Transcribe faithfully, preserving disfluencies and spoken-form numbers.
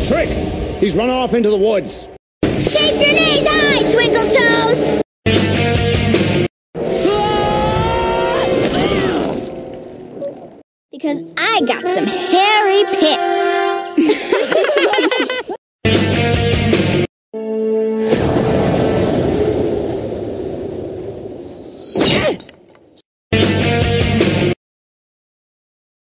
trick! He's run off into the woods. Keep your knees high, Twinkle Toes! Because I got some hairy pits.